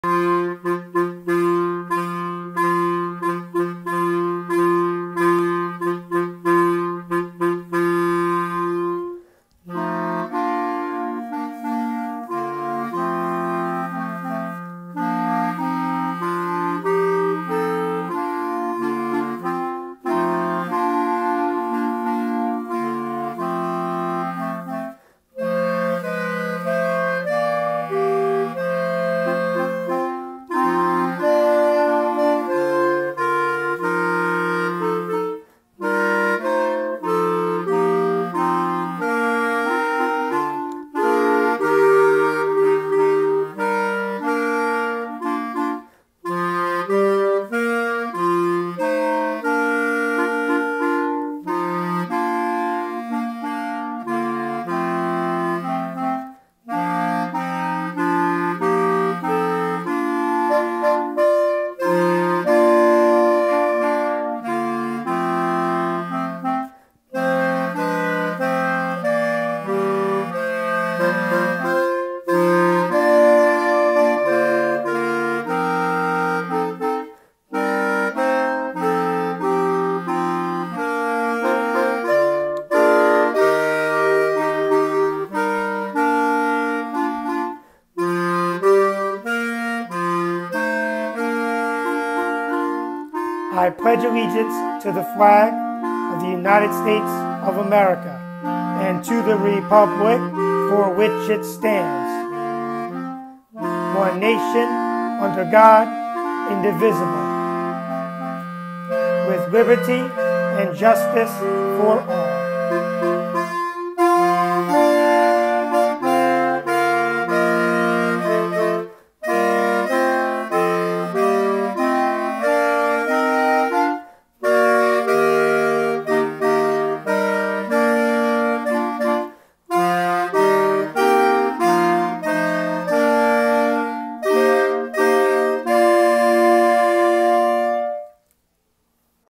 I pledge allegiance to the flag of the United States of America and to the republic for which it stands, one nation, under God, indivisible, with liberty and justice for all.